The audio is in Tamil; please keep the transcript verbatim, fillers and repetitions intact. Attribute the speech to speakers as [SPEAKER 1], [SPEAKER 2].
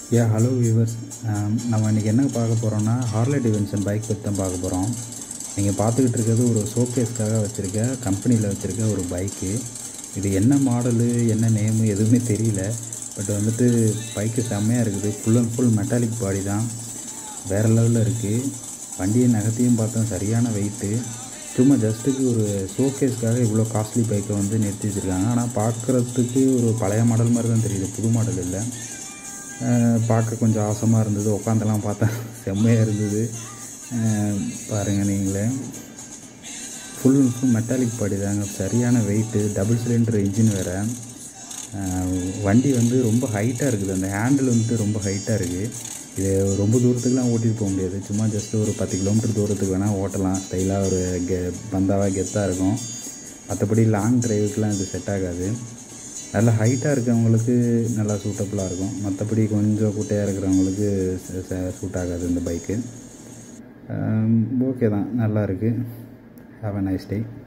[SPEAKER 1] யா ஹலோ வியூவர்ஸ், நம்ம இன்றைக்கி என்ன பார்க்க போகிறோம்னா ஹார்லே டேவிட்சன் பைக் பற்றி தான் பார்க்க போகிறோம். நீங்கள் பார்த்துக்கிட்டு இருக்கிறது ஒரு ஷோகேஸ்க்காக வச்சுருக்க கம்பெனியில் வச்சுருக்க ஒரு பைக்கு. இது என்ன மாடலு என்ன நேமு எதுவுமே தெரியல. பட் வந்துட்டு பைக்கு செம்மையாக இருக்குது. Full and full metallic body தான், வேறு லெவலில் இருக்குது. வண்டியை நகத்தையும் பார்த்தோம், சரியான வெயிட்டு. சும்மா ஜஸ்ட்டுக்கு ஒரு ஷோகேஸ்க்காக இவ்வளோ காஸ்ட்லி பைக்கை வந்து நிறுத்தி வச்சுருக்காங்க. ஆனால் பார்க்குறதுக்கு ஒரு பழைய மாடல் மாதிரி தான் தெரியுது, புது மாடல் இல்லை. பார்க்க கொஞ்சம் ஆசமாக இருந்தது, உட்காந்தெல்லாம் பார்த்தா செம்மையாக இருந்தது. பாருங்கள் நீங்களே, full and full metallic body தாங்க, சரியான வெயிட்டு. டபுள் சிலிண்டர் இன்ஜின் வேறு. வண்டி வந்து ரொம்ப ஹைட்டாக இருக்குது, அந்த ஹேண்டில் வந்துட்டு ரொம்ப ஹைட்டாக இருக்குது. இது ரொம்ப தூரத்துக்குலாம் ஓட்டிகிட்டு போக முடியாது. சும்மா ஜஸ்ட்டு ஒரு பத்து கிலோமீட்டர் தூரத்துக்கு வேணால் ஓட்டலாம், ஸ்டைலாக ஒரு கெ பந்தாவாக கெத்தாக இருக்கும். மற்றபடி லாங் ட்ரைவுக்கெலாம் இது செட் ஆகாது. நல்லா ஹைட்டாக இருக்கிறவங்களுக்கு நல்லா சூட்டபுளாக இருக்கும், மற்றபடி கொஞ்சம் குட்டையாக இருக்கிறவங்களுக்கு சூட் ஆகாது இந்த பைக்கு. ஓகே தான், நல்லா இருக்குது. Have a nice day.